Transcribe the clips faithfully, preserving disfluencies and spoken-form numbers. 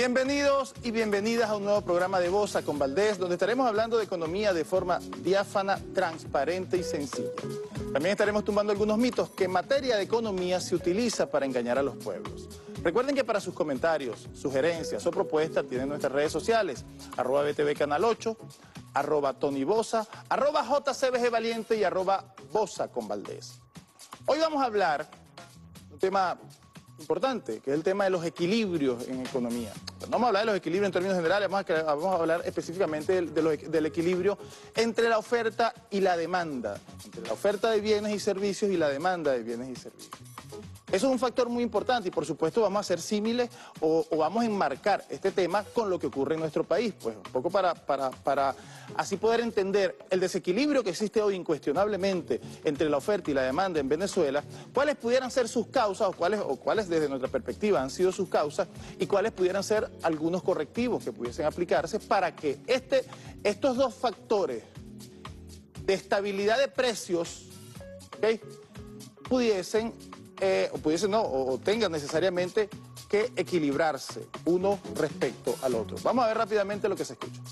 Bienvenidos y bienvenidas a un nuevo programa de Bosa con Valdés, donde estaremos hablando de economía de forma diáfana, transparente y sencilla. También estaremos tumbando algunos mitos que en materia de economía se utiliza para engañar a los pueblos. Recuerden que para sus comentarios, sugerencias o propuestas tienen nuestras redes sociales, arroba B T V Canal ocho, arroba Tony Bosa, arroba J C B G Valiente y arroba Bosa con Valdés. Hoy vamos a hablar de un tema importante, que es el tema de los equilibrios en economía. Pero no vamos a hablar de los equilibrios en términos generales, vamos a, vamos a hablar específicamente del, de lo, del equilibrio entre la oferta y la demanda, entre la oferta de bienes y servicios y la demanda de bienes y servicios. Eso es un factor muy importante y por supuesto vamos a hacer símiles o, o vamos a enmarcar este tema con lo que ocurre en nuestro país, pues un poco para, para, para así poder entender el desequilibrio que existe hoy incuestionablemente entre la oferta y la demanda en Venezuela, cuáles pudieran ser sus causas o cuáles, o cuáles desde nuestra perspectiva han sido sus causas y cuáles pudieran ser algunos correctivos que pudiesen aplicarse para que este, estos dos factores de estabilidad de precios, ¿okay?, pudiesen... Eh, o pudiesen no, o, o tengan necesariamente que equilibrarse uno respecto al otro. Vamos a ver rápidamente lo que se escucha.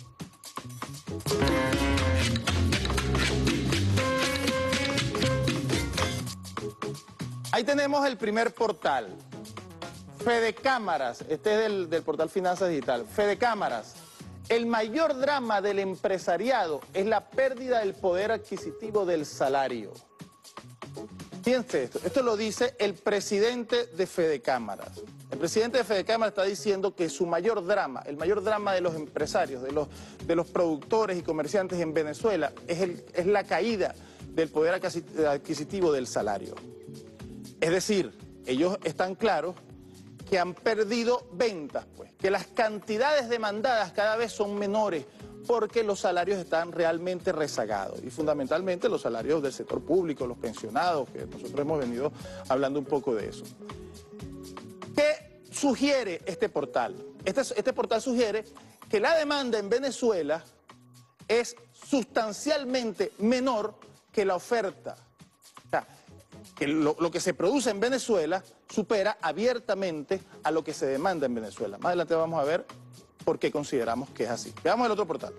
Ahí tenemos el primer portal, Fedecámaras, este es del, del portal Finanzas Digital. Fedecámaras, el mayor drama del empresariado es la pérdida del poder adquisitivo del salario. Fíjense esto, esto lo dice el presidente de Fedecámaras. El presidente de Fedecámaras está diciendo que su mayor drama, el mayor drama de los empresarios, de los, de los productores y comerciantes en Venezuela, es, el, es la caída del poder adquisitivo del salario. Es decir, ellos están claros que han perdido ventas, pues, que las cantidades demandadas cada vez son menores, porque los salarios están realmente rezagados y fundamentalmente los salarios del sector público, los pensionados, que nosotros hemos venido hablando un poco de eso. ¿Qué sugiere este portal? Este, este portal sugiere que la demanda en Venezuela es sustancialmente menor que la oferta. O sea, que lo, lo que se produce en Venezuela supera abiertamente a lo que se demanda en Venezuela. Más adelante vamos a ver por qué consideramos que es así. Veamos el otro portal.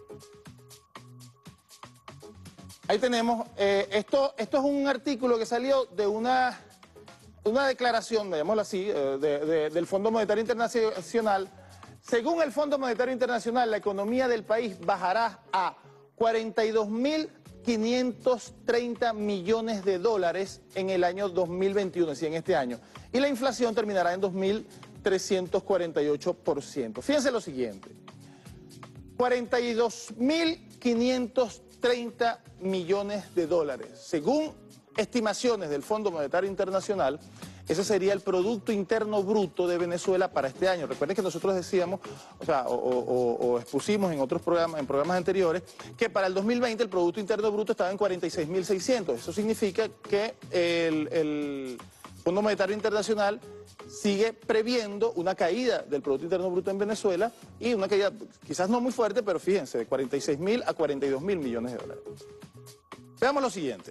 Ahí tenemos, eh, esto, esto es un artículo que salió de una, una declaración, digámoslo así, eh, de, de, del Fondo Monetario Internacional. Según el Fondo Monetario Internacional, la economía del país bajará a cuarenta y dos mil quinientos treinta millones de dólares en el año dos mil veintiuno, es decir, en este año. Y la inflación terminará en dos mil trescientos cuarenta y ocho por ciento. Fíjense lo siguiente, cuarenta y dos mil quinientos treinta millones de dólares. Según estimaciones del Fondo Monetario Internacional, ese sería el Producto Interno Bruto de Venezuela para este año. Recuerden que nosotros decíamos, o sea, o, o, o expusimos en otros programas, en programas anteriores, que para el dos mil veinte el Producto Interno Bruto estaba en cuarenta y seis mil seiscientos. Eso significa que el, el Fondo Monetario Internacional sigue previendo una caída del Producto Interno Bruto en Venezuela y una caída quizás no muy fuerte, pero fíjense, de cuarenta y seis mil a cuarenta y dos mil millones de dólares. Veamos lo siguiente.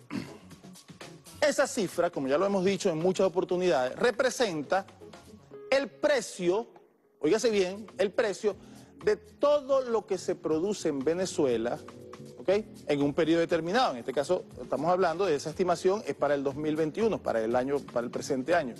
Esa cifra, como ya lo hemos dicho en muchas oportunidades, representa el precio, óigase bien, el precio de todo lo que se produce en Venezuela, ¿ok?, en un periodo determinado. En este caso, estamos hablando de esa estimación, es para el dos mil veintiuno, para el año, para el presente año.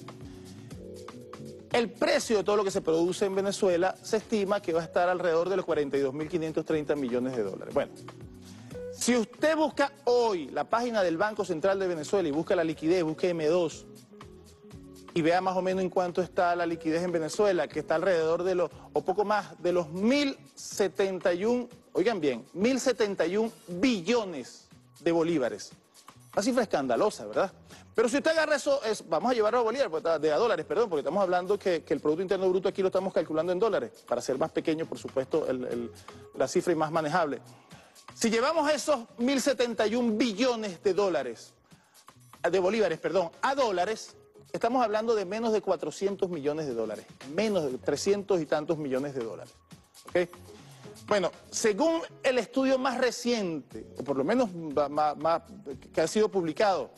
El precio de todo lo que se produce en Venezuela se estima que va a estar alrededor de los cuarenta y dos mil quinientos treinta millones de dólares. Bueno, si usted busca hoy la página del Banco Central de Venezuela y busca la liquidez, busque eme dos y vea más o menos en cuánto está la liquidez en Venezuela, que está alrededor de los, o poco más, de los mil setenta y uno, oigan bien, mil setenta y uno billones de bolívares. Una cifra escandalosa, ¿verdad? Pero si usted agarra eso, es, vamos a llevarlo a bolívares, de a dólares, perdón, porque estamos hablando que, que el Producto Interno Bruto aquí lo estamos calculando en dólares, para ser más pequeño, por supuesto, el, el, la cifra y más manejable. Si llevamos esos mil setenta y uno billones de dólares, de bolívares, perdón, a dólares, estamos hablando de menos de cuatrocientos millones de dólares, menos de trescientos y tantos millones de dólares, ¿ok? Bueno, según el estudio más reciente, o por lo menos más, más, que ha sido publicado,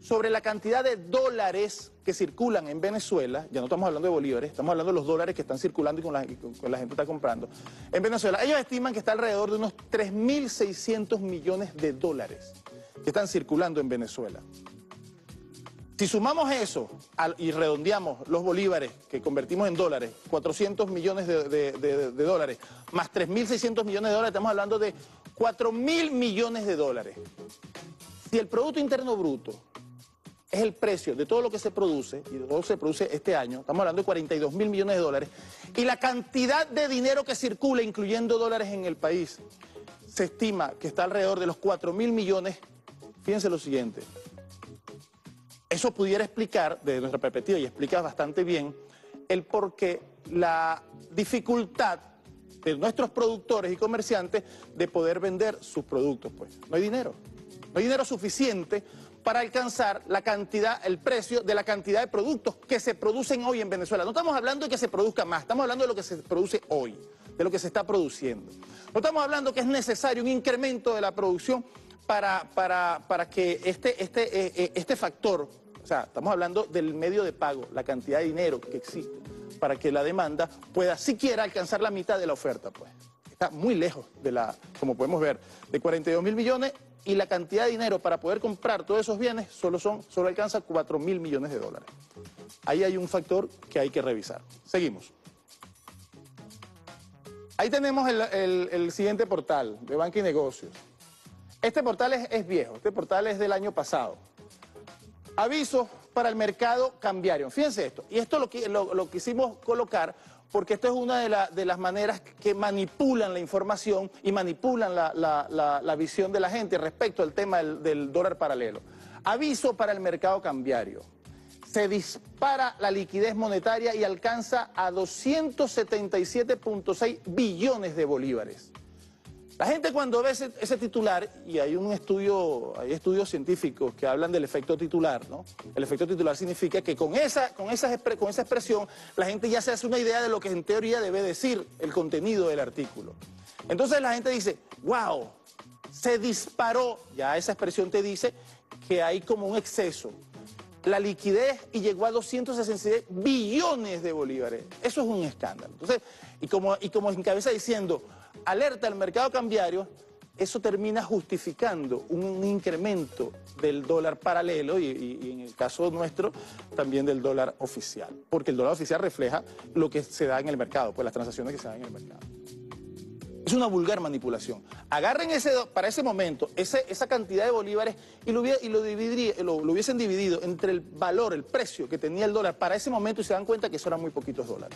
sobre la cantidad de dólares que circulan en Venezuela, ya no estamos hablando de bolívares, estamos hablando de los dólares que están circulando y con la, y con, con la gente está comprando. En Venezuela, ellos estiman que está alrededor de unos tres mil seiscientos millones de dólares que están circulando en Venezuela. Si sumamos eso al, y redondeamos los bolívares que convertimos en dólares, cuatrocientos millones de, de, de, de dólares, más tres mil seiscientos millones de dólares, estamos hablando de cuatro mil millones de dólares. Si el Producto Interno Bruto es el precio de todo lo que se produce, y de todo lo que se produce este año, estamos hablando de cuarenta y dos mil millones de dólares, y la cantidad de dinero que circula, incluyendo dólares en el país, se estima que está alrededor de los cuatro mil millones, fíjense lo siguiente, eso pudiera explicar, desde nuestra perspectiva, y explica bastante bien, el por qué la dificultad de nuestros productores y comerciantes de poder vender sus productos, pues. No hay dinero, no hay dinero suficiente para alcanzar la cantidad, el precio de la cantidad de productos que se producen hoy en Venezuela. No estamos hablando de que se produzca más, estamos hablando de lo que se produce hoy, de lo que se está produciendo. No estamos hablando que es necesario un incremento de la producción para, para, para que este, este, eh, este factor, o sea, estamos hablando del medio de pago, la cantidad de dinero que existe, para que la demanda pueda siquiera alcanzar la mitad de la oferta, pues. Está muy lejos de la, como podemos ver, de cuarenta y dos mil millones, y la cantidad de dinero para poder comprar todos esos bienes solo, son, solo alcanza cuatro mil millones de dólares. Ahí hay un factor que hay que revisar. Seguimos. Ahí tenemos el, el, el siguiente portal de Banca y Negocios. Este portal es, es viejo, este portal es del año pasado. Avisos para el mercado cambiario. Fíjense esto, y esto lo, lo, lo quisimos colocar porque esto es una de, la, de las maneras que manipulan la información y manipulan la, la, la, la visión de la gente respecto al tema del, del dólar paralelo. Aviso para el mercado cambiario. Se dispara la liquidez monetaria y alcanza a doscientos setenta y siete punto seis billones de bolívares. La gente cuando ve ese, ese titular, y hay un estudio, hay estudios científicos que hablan del efecto titular, ¿no? El efecto titular significa que con esa, con, esa, con esa expresión la gente ya se hace una idea de lo que en teoría debe decir el contenido del artículo. Entonces la gente dice, wow, se disparó, ya esa expresión te dice que hay como un exceso. La liquidez y llegó a doscientos sesenta y seis billones de bolívares. Eso es un escándalo. Entonces, y como, y como encabeza diciendo, alerta al mercado cambiario, eso termina justificando un, un incremento del dólar paralelo y, y, y en el caso nuestro también del dólar oficial, porque el dólar oficial refleja lo que se da en el mercado, pues las transacciones que se dan en el mercado. Es una vulgar manipulación. Agarren ese, para ese momento ese, esa cantidad de bolívares y, lo, y lo, dividiría, lo, lo hubiesen dividido entre el valor, el precio que tenía el dólar para ese momento y se dan cuenta que eso eran muy poquitos dólares.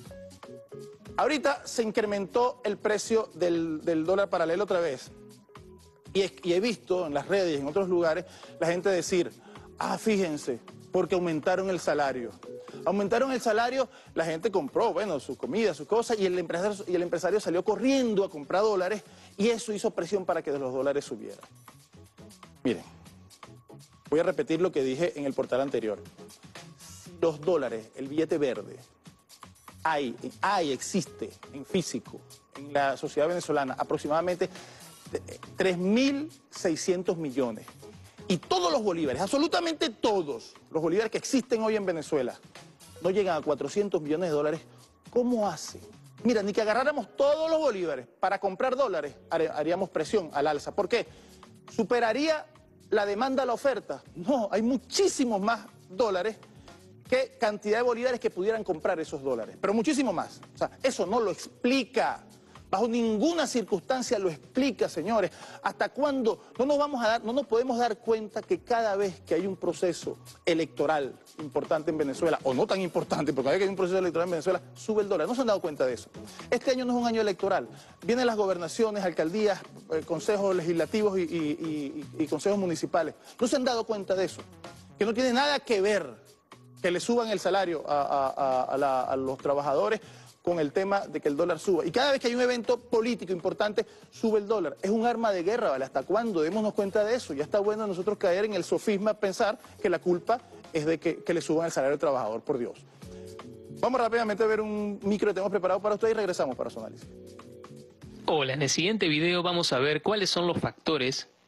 Ahorita se incrementó el precio del, del dólar paralelo otra vez. Y, es, y he visto en las redes y en otros lugares la gente decir, ah, fíjense, porque aumentaron el salario. Aumentaron el salario, la gente compró, bueno, sus comidas, sus cosas, y el empresario, y el empresario salió corriendo a comprar dólares, y eso hizo presión para que los dólares subieran. Miren, voy a repetir lo que dije en el portal anterior. Si los dólares, el billete verde, hay, hay, existe en físico, en la sociedad venezolana, aproximadamente tres mil seiscientos millones. Y todos los bolívares, absolutamente todos los bolívares que existen hoy en Venezuela, no llegan a cuatrocientos millones de dólares, ¿cómo hace? Mira, ni que agarráramos todos los bolívares para comprar dólares, haríamos presión al alza. ¿Por qué? ¿Superaría la demanda a la oferta? No, hay muchísimos más dólares que cantidad de bolívares que pudieran comprar esos dólares, pero muchísimo más. O sea, eso no lo explica. Bajo ninguna circunstancia lo explica, señores. ¿Hasta cuándo no nos vamos a dar, no nos podemos dar cuenta que cada vez que hay un proceso electoral importante en Venezuela, o no tan importante, porque cada vez que hay un proceso electoral en Venezuela, sube el dólar? ¿No se han dado cuenta de eso? Este año no es un año electoral. Vienen las gobernaciones, alcaldías, eh, consejos legislativos y, y, y, y consejos municipales. ¿No se han dado cuenta de eso? Que no tiene nada que ver que le suban el salario a, a, a, a, la, a los trabajadores con el tema de que el dólar suba. Y cada vez que hay un evento político importante, sube el dólar. Es un arma de guerra, ¿vale? ¿Hasta cuándo? Démonos cuenta de eso. Ya está bueno nosotros caer en el sofisma, pensar que la culpa es de que, que le suban el salario al trabajador, por Dios. Vamos rápidamente a ver un micro que tenemos preparado para ustedes y regresamos para su análisis. Hola, en el siguiente video vamos a ver cuáles son los factores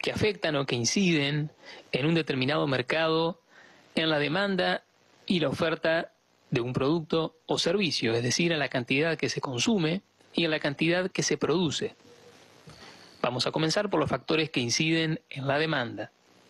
que afectan o que inciden en un determinado mercado en la demanda y la oferta de un producto o servicio, es decir, en la cantidad que se consume y en la cantidad que se produce. Vamos a comenzar por los factores que inciden en la demanda.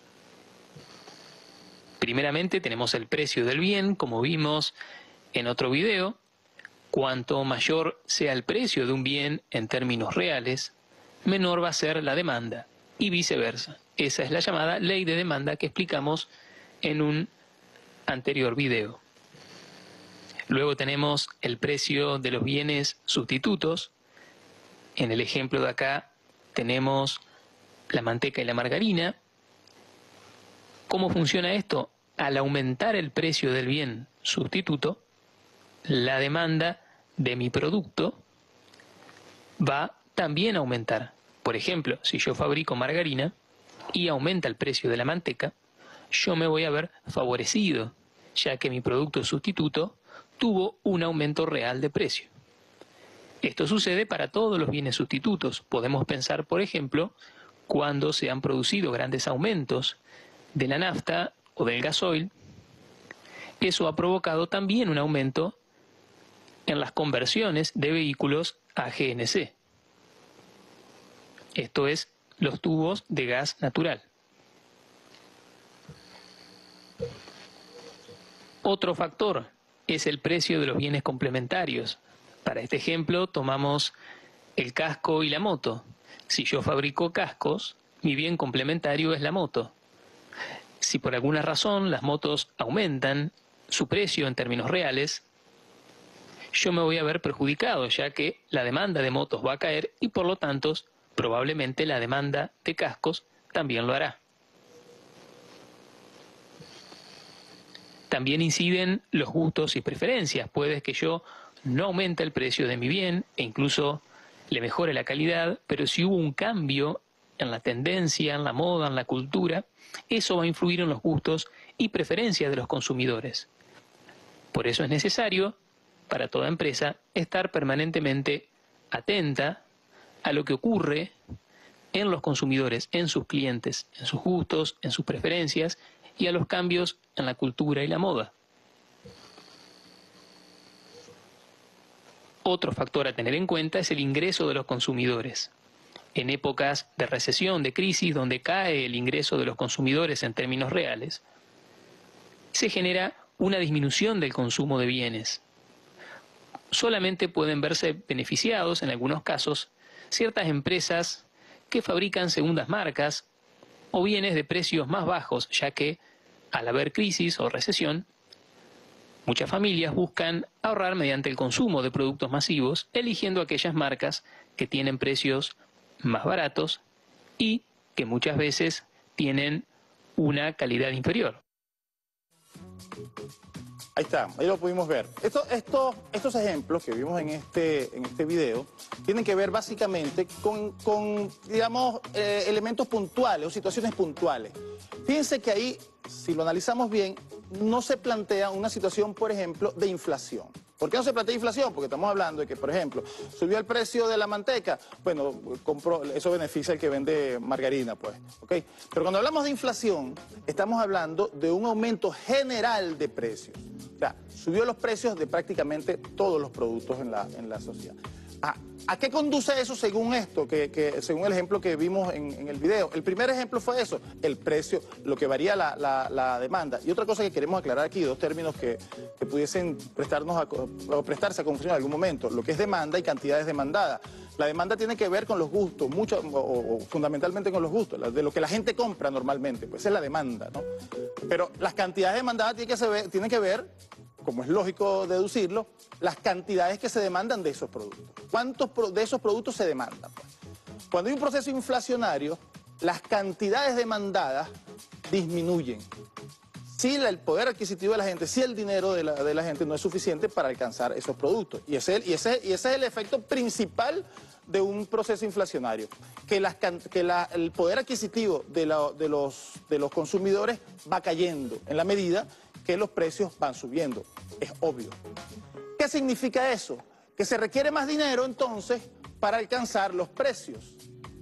Primeramente tenemos el precio del bien, como vimos en otro video. Cuanto mayor sea el precio de un bien en términos reales, menor va a ser la demanda y viceversa. Esa es la llamada ley de demanda que explicamos en un anterior video. Luego tenemos el precio de los bienes sustitutos. En el ejemplo de acá tenemos la manteca y la margarina. ¿Cómo funciona esto? Al aumentar el precio del bien sustituto, la demanda de mi producto va también a aumentar. Por ejemplo, si yo fabrico margarina y aumenta el precio de la manteca, yo me voy a ver favorecido, ya que mi producto sustituto tuvo un aumento real de precio. Esto sucede para todos los bienes sustitutos. Podemos pensar, por ejemplo, cuando se han producido grandes aumentos de la nafta o del gasoil. Eso ha provocado también un aumento en las conversiones de vehículos a G N C. Esto es, los tubos de gas natural. Otro factor es el precio de los bienes complementarios. Para este ejemplo tomamos el casco y la moto. Si yo fabrico cascos, mi bien complementario es la moto. Si por alguna razón las motos aumentan su precio en términos reales, yo me voy a ver perjudicado, ya que la demanda de motos va a caer y por lo tanto probablemente la demanda de cascos también lo hará. También inciden los gustos y preferencias. Puede que yo no aumente el precio de mi bien e incluso le mejore la calidad, pero si hubo un cambio en la tendencia, en la moda, en la cultura, eso va a influir en los gustos y preferencias de los consumidores. Por eso es necesario, para toda empresa, estar permanentemente atenta a lo que ocurre en los consumidores, en sus clientes, en sus gustos, en sus preferencias y a los cambios en la cultura y la moda. Otro factor a tener en cuenta es el ingreso de los consumidores. En épocas de recesión, de crisis, donde cae el ingreso de los consumidores en términos reales, se genera una disminución del consumo de bienes. Solamente pueden verse beneficiados, en algunos casos, ciertas empresas que fabrican segundas marcas o bienes de precios más bajos, ya que, al haber crisis o recesión, muchas familias buscan ahorrar mediante el consumo de productos masivos, eligiendo aquellas marcas que tienen precios más baratos y que muchas veces tienen una calidad inferior. Ahí está, ahí lo pudimos ver. Esto, esto, estos ejemplos que vimos en este, en este video tienen que ver básicamente con, con digamos, eh, elementos puntuales o situaciones puntuales. Fíjense que ahí, si lo analizamos bien, no se plantea una situación, por ejemplo, de inflación. ¿Por qué no se plantea inflación? Porque estamos hablando de que, por ejemplo, subió el precio de la manteca, bueno, compró, eso beneficia al que vende margarina, pues, ¿ok? Pero cuando hablamos de inflación, estamos hablando de un aumento general de precios. O sea, subió los precios de prácticamente todos los productos en la, en la sociedad. ¿A, ¿A qué conduce eso según esto, que, que, según el ejemplo que vimos en, en el video? El primer ejemplo fue eso, el precio, lo que varía la, la, la demanda. Y otra cosa que queremos aclarar aquí, dos términos que, que pudiesen prestarnos a, o prestarse a confusión en algún momento, lo que es demanda y cantidades demandadas. La demanda tiene que ver con los gustos, mucho, o, o fundamentalmente con los gustos, de lo que la gente compra normalmente, pues esa es la demanda, ¿no? Pero las cantidades demandadas tienen que, se, tienen que ver, como es lógico deducirlo, las cantidades que se demandan de esos productos. ¿Cuántos de esos productos se demandan? Cuando hay un proceso inflacionario, las cantidades demandadas disminuyen. Si el poder adquisitivo de la gente, si el dinero de la, de la gente no es suficiente para alcanzar esos productos. Y ese, y ese, y ese es el efecto principal de un proceso inflacionario, que, las, que la, el poder adquisitivo de, la, de, los, de los consumidores va cayendo en la medida que los precios van subiendo. Es obvio. ¿Qué significa eso? Que se requiere más dinero entonces para alcanzar los precios.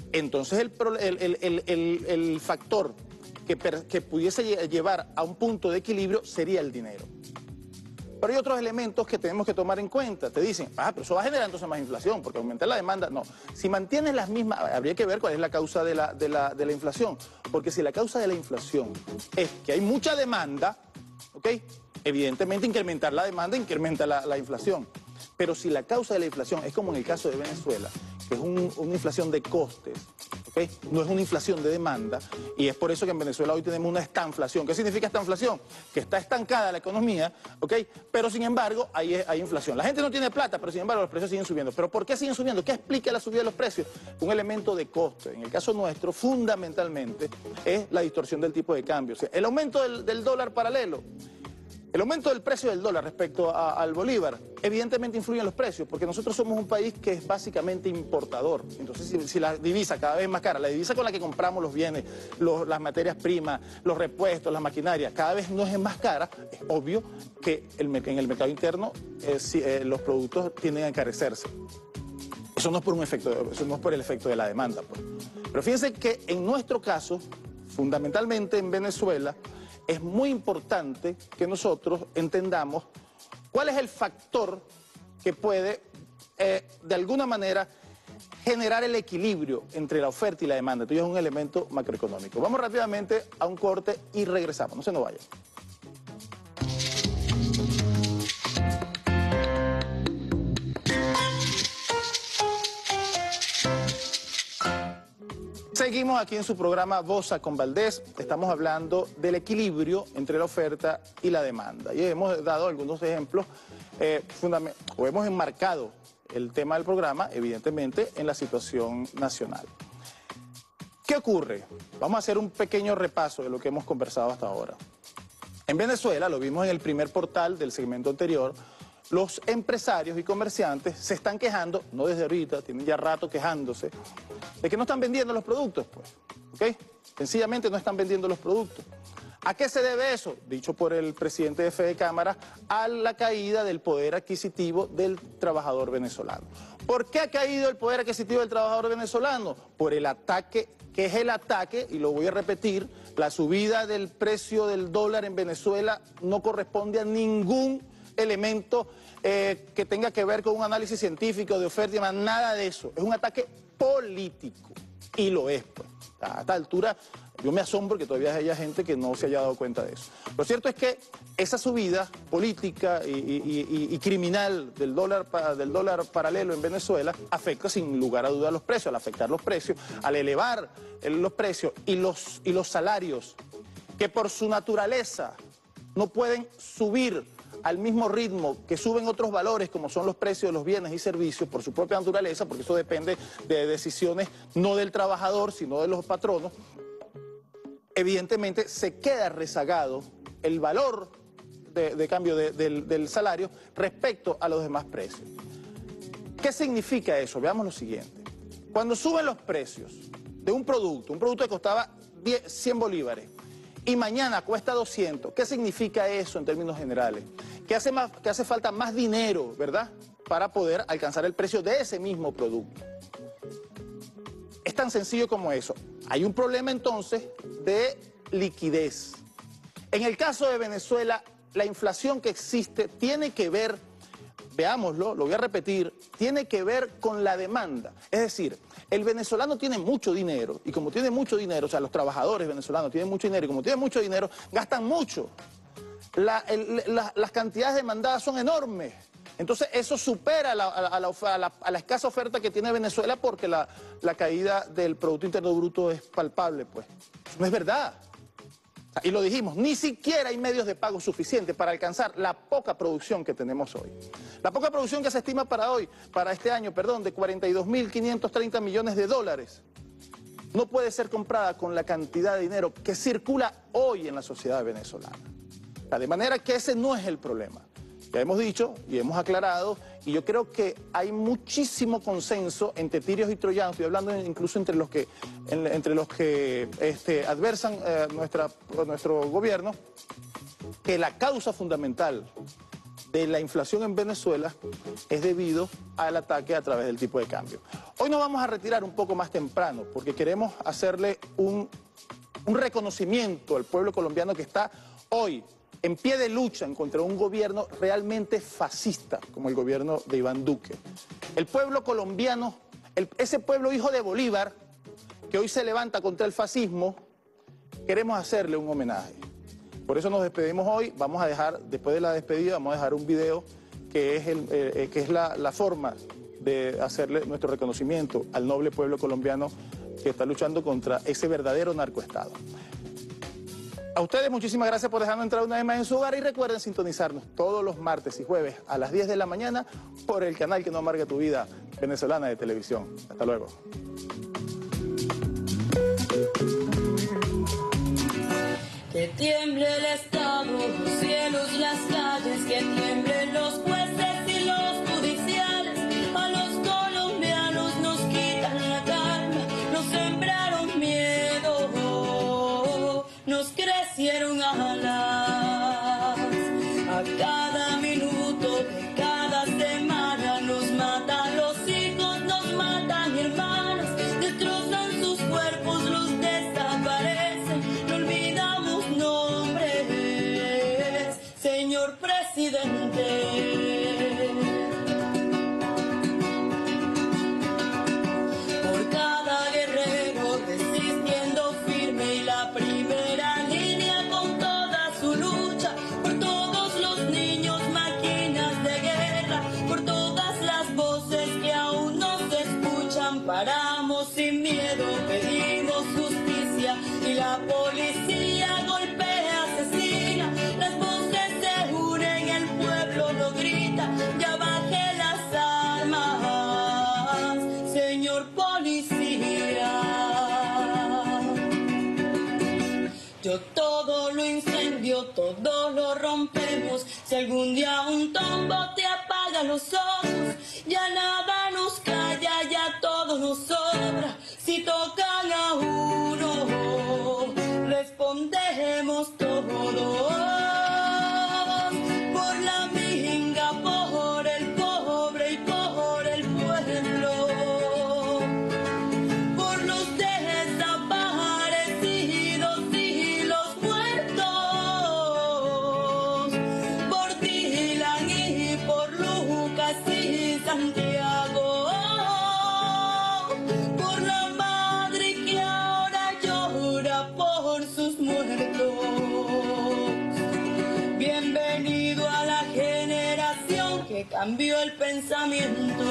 entonces el, el, el, el, el, el factor que, per, que pudiese llevar a un punto de equilibrio sería el dinero. Pero hay otros elementos que tenemos que tomar en cuenta. Te dicen, ah, pero eso va a generar entonces más inflación, porque aumentar la demanda. No, si mantienes las mismas, habría que ver cuál es la causa de la, de la, de la inflación. Porque si la causa de la inflación es que hay mucha demanda, ¿ok? Evidentemente incrementar la demanda incrementa la, la inflación. Pero si la causa de la inflación es como en el caso de Venezuela, que es un, una inflación de costes, ¿okay? No es una inflación de demanda, y es por eso que en Venezuela hoy tenemos una estanflación. ¿Qué significa estanflación? Que está estancada la economía, ¿ok? Pero sin embargo hay, hay inflación. La gente no tiene plata, pero sin embargo los precios siguen subiendo. ¿Pero por qué siguen subiendo? ¿Qué explica la subida de los precios? Un elemento de coste. En el caso nuestro, fundamentalmente, es la distorsión del tipo de cambio. O sea, el aumento del, del dólar paralelo. El aumento del precio del dólar respecto a, al bolívar evidentemente influye en los precios, porque nosotros somos un país que es básicamente importador. Entonces, si, si la divisa cada vez es más cara, la divisa con la que compramos los bienes, los, las materias primas, los repuestos, las maquinarias, cada vez no es más cara, es obvio que el, en el mercado interno eh, si, eh, los productos tienden a encarecerse. Eso no es por un efecto, eso no es por el efecto de la demanda, pues. Pero fíjense que en nuestro caso, fundamentalmente en Venezuela, es muy importante que nosotros entendamos cuál es el factor que puede, eh, de alguna manera, generar el equilibrio entre la oferta y la demanda. Esto es un elemento macroeconómico. Vamos rápidamente a un corte y regresamos. No se nos vayan. Seguimos aquí en su programa Bosa con Valdés. Estamos hablando del equilibrio entre la oferta y la demanda. Y hemos dado algunos ejemplos, eh, o hemos enmarcado el tema del programa, evidentemente, en la situación nacional. ¿Qué ocurre? Vamos a hacer un pequeño repaso de lo que hemos conversado hasta ahora. En Venezuela, lo vimos en el primer portal del segmento anterior, los empresarios y comerciantes se están quejando, no desde ahorita, tienen ya rato quejándose, de que no están vendiendo los productos, pues, ¿ok? Sencillamente no están vendiendo los productos. ¿A qué se debe eso? Dicho por el presidente de Fede Cámara, a la caída del poder adquisitivo del trabajador venezolano. ¿Por qué ha caído el poder adquisitivo del trabajador venezolano? Por el ataque, que es el ataque, y lo voy a repetir, la subida del precio del dólar en Venezuela no corresponde a ningún elemento eh, que tenga que ver con un análisis científico de oferta y demás, nada de eso. Es un ataque político, y lo es, pues. A esta altura yo me asombro que todavía haya gente que no se haya dado cuenta de eso. Lo cierto es que esa subida política y, y, y, y criminal del dólar, del dólar paralelo en Venezuela afecta sin lugar a dudas los precios. Al afectar los precios, al elevar los precios y los, y los salarios, que por su naturaleza no pueden subir al mismo ritmo que suben otros valores como son los precios de los bienes y servicios por su propia naturaleza, porque eso depende de decisiones no del trabajador sino de los patronos, evidentemente se queda rezagado el valor de, de cambio de, de, del salario respecto a los demás precios. ¿Qué significa eso? Veamos lo siguiente. Cuando suben los precios de un producto, un producto que costaba cien bolívares, y mañana cuesta doscientos, ¿qué significa eso en términos generales? Que hace, más, que hace falta más dinero, ¿verdad?, para poder alcanzar el precio de ese mismo producto. Es tan sencillo como eso. Hay un problema entonces de liquidez. En el caso de Venezuela, la inflación que existe tiene que ver, veámoslo, lo voy a repetir, tiene que ver con la demanda. Es decir, el venezolano tiene mucho dinero, y como tiene mucho dinero, o sea, los trabajadores venezolanos tienen mucho dinero, y como tienen mucho dinero, gastan mucho. La, el, la, las cantidades demandadas son enormes. Entonces eso supera la, a, la, a, la, a la escasa oferta que tiene Venezuela, porque la, la caída del Producto Interno Bruto es palpable, pues. No es verdad. Y lo dijimos, ni siquiera hay medios de pago suficientes para alcanzar la poca producción que tenemos hoy. La poca producción que se estima para hoy, para este año, perdón, de cuarenta y dos mil quinientos treinta millones de dólares, no puede ser comprada con la cantidad de dinero que circula hoy en la sociedad venezolana. O sea, de manera que ese no es el problema. Ya hemos dicho y hemos aclarado, y yo creo que hay muchísimo consenso entre tirios y troyanos, estoy hablando incluso entre los que, en, entre los que este, adversan eh, nuestra, nuestro gobierno, que la causa fundamental de la inflación en Venezuela es debido al ataque a través del tipo de cambio. Hoy Hoy nos vamos a retirar un poco más temprano porque queremos hacerle un, un reconocimiento al pueblo colombiano que está hoy en pie de lucha contra un gobierno realmente fascista como el gobierno de Iván Duque. El pueblo colombiano, el, ese pueblo hijo de Bolívar, que hoy se levanta contra el fascismo, queremos hacerle un homenaje. Por eso nos despedimos hoy. Vamos a dejar, después de la despedida, vamos a dejar un video que es, el, eh, que es la, la forma de hacerle nuestro reconocimiento al noble pueblo colombiano que está luchando contra ese verdadero narcoestado. A ustedes muchísimas gracias por dejarnos entrar una vez más en su hogar y recuerden sintonizarnos todos los martes y jueves a las diez de la mañana por el canal que no amarga tu vida, venezolana de televisión. Hasta luego. Que tiemble el Estado, los cielos, las calles, que tiemblen los jueces y los judiciales. A los colombianos nos quitan la calma, nos sembraron miedo, nos crecieron alas. A cada minuto de cada semana nos matan los hijos, nos matan hermanos, destrozan sus cuerpos, los desaparecen, no olvidamos nombres, señor presidente. Por cada guerrero resistiendo firme y la primera línea con toda su lucha, por todos los niños máquinas de guerra, por todas las voces que aún no se escuchan, paramos sin miedo, pedimos justicia y la policía golpea, asesina, las voces se unen, el pueblo lo grita, ya baje las armas, señor policía. Yo todo lo incendio, todo lo rompemos, si algún día un tombo te apaga los ojos, ya nada nos calla, ya todo nos sobra, si tocan a uno, respondemos todos, por la minga, por el pobre y por el pueblo, por los desaparecidos y los muertos, por Dylan y por Lucas y Santiago, por la madre que ahora llora por sus muertos. Bienvenido a la generación que cambió el pensamiento.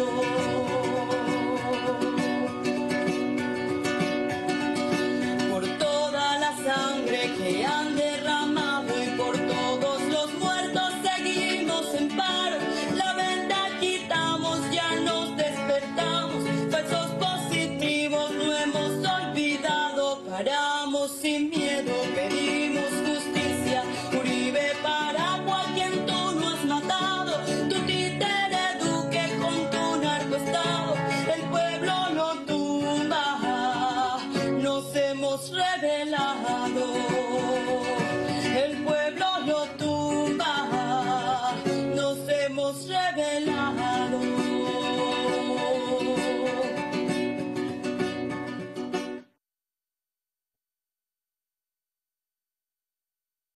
Por toda la sangre que han derramado y por todos los muertos seguimos en paro. La venda quitamos, ya nos despertamos, falsos positivos no hemos olvidado, paramos sin miedo, pedimos justicia. Uribe Paragua, quien tú no has matado, tu títere Duque con tu narcoestado, el pueblo lo tumba, nos hemos rebelado, el pueblo lo tumba, nos hemos rebelado.